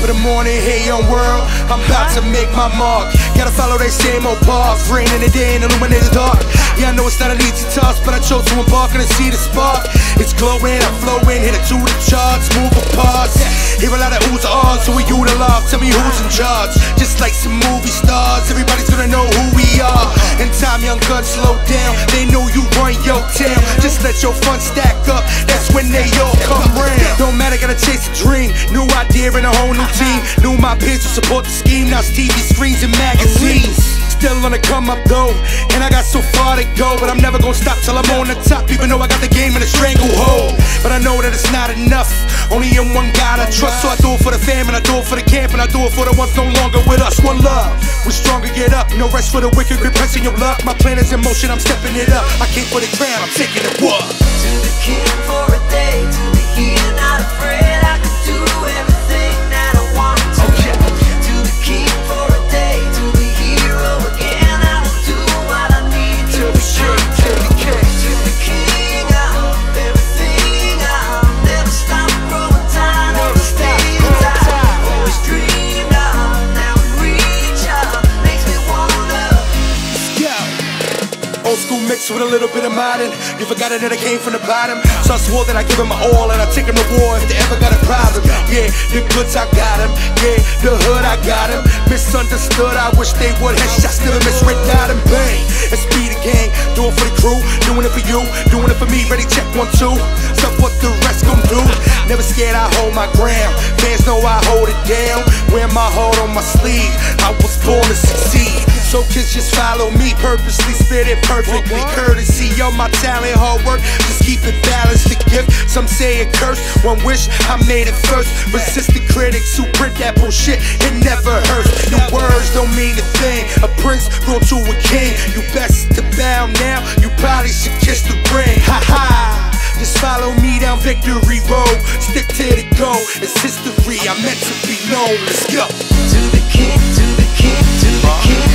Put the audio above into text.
the morning, hey young world, I'm about to make my mark. Gotta follow they same old path, rain in the day and illuminate the dark. Yeah, I know it's not an easy task, but I chose to embark and see the spark. It's glowing, I'm flowing, hit it to the charts, move apart. Hear a lot of oohs and ahs, so we you the love, tell me who's in charge. Just like some movie stars, everybody's gonna know who we are. In time, young guns slow down, they know you run your town. Just let your fun stack up, that's when they all come round. Don't matter, gotta chase a dream, new idea and a whole new team. Knew my peers would support the scheme, now it's TV screens and magazines. Still on the come up though, and I got so far to go, but I'm never gonna stop till I'm on the top, even though I got the game in a stranglehold. But I know that it's not enough, only in one God I trust, so I do it for the fam and I do it for the camp and I do it for the ones no longer with us. One love, we're stronger, get up, no rest for the wicked, grip pressing your luck. My plan is in motion, I'm stepping it up, I came for the crown, I'm taking it what? To the king for a day, to the here, not afraid, I could do everything that I want to. To the king for a day, to the hero again, I will do what I need to be sure. To the king, I hope everything, I'll never stop growing time, never stay alive. Always dreamed of, now reach up, makes me wonder. Yo, old school mixed with a little bit of modern. You forgot that I came from the bottom, so I swore that I give him my all and I take him to war if they ever got a problem. Yeah, the goods I got him, yeah, the hood I got him. Misunderstood, I wish they would. Headshots still miswritten out and bang. It's speed the gang, do it for the crew, doing it for you, doing it for me. Ready, check 1, 2. So what the rest gon' do? Never scared, I hold my ground. Fans know I hold it down. Wear my heart on my sleeve. I was born to succeed. So kids just follow me, purposely spit it perfectly. Courtesy of my talent, hard work, just keep it balanced. The gift, some say a curse. One wish, I made it first. Resist the critics who print that bullshit, it never hurts. Your words don't mean a thing. A prince grown to a king. You best to bow now, you probably should kiss the ring. Ha ha. Just follow me down victory road. Stick to the goal, it's history, I'm meant to be known. Let's go. To the king, to the king, to the king.